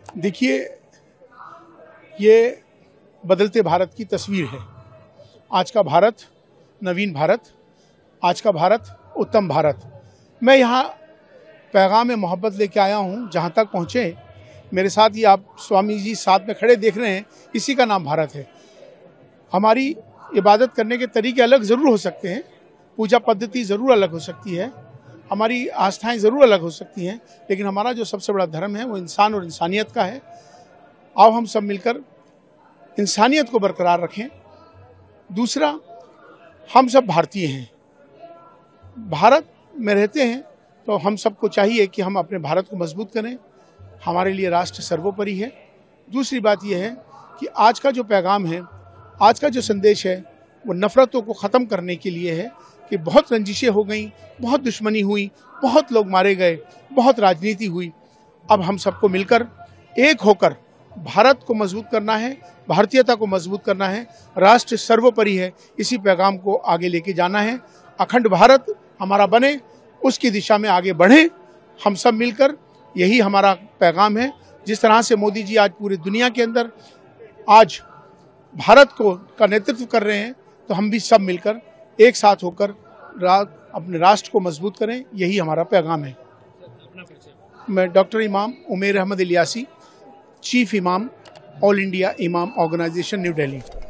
देखिए, ये बदलते भारत की तस्वीर है। आज का भारत नवीन भारत, आज का भारत उत्तम भारत। मैं यहाँ पैगाम मोहब्बत लेके आया हूँ। जहाँ तक पहुँचे मेरे साथ ही आप स्वामी जी साथ में खड़े देख रहे हैं, इसी का नाम भारत है। हमारी इबादत करने के तरीके अलग ज़रूर हो सकते हैं, पूजा पद्धति ज़रूर अलग हो सकती है, हमारी आस्थाएं ज़रूर अलग हो सकती हैं, लेकिन हमारा जो सबसे बड़ा धर्म है वो इंसान और इंसानियत का है। आओ हम सब मिलकर इंसानियत को बरकरार रखें। दूसरा, हम सब भारतीय हैं, भारत में रहते हैं, तो हम सबको चाहिए कि हम अपने भारत को मजबूत करें। हमारे लिए राष्ट्र सर्वोपरि है। दूसरी बात यह है कि आज का जो पैगाम है, आज का जो संदेश है, वो नफ़रतों को ख़त्म करने के लिए है कि बहुत रंजिशें हो गई, बहुत दुश्मनी हुई, बहुत लोग मारे गए, बहुत राजनीति हुई। अब हम सबको मिलकर एक होकर भारत को मजबूत करना है, भारतीयता को मजबूत करना है। राष्ट्र सर्वोपरि है, इसी पैगाम को आगे लेके जाना है। अखंड भारत हमारा बने, उसकी दिशा में आगे बढ़ें हम सब मिलकर, यही हमारा पैगाम है। जिस तरह से मोदी जी आज पूरी दुनिया के अंदर आज भारत को का नेतृत्व कर रहे हैं, तो हम भी सब मिलकर एक साथ होकर अपने राष्ट्र को मजबूत करें, यही हमारा पैगाम है। मैं डॉक्टर इमाम उमेर अहमद इलियासी, चीफ इमाम ऑल इंडिया इमाम ऑर्गेनाइजेशन न्यू दिल्ली।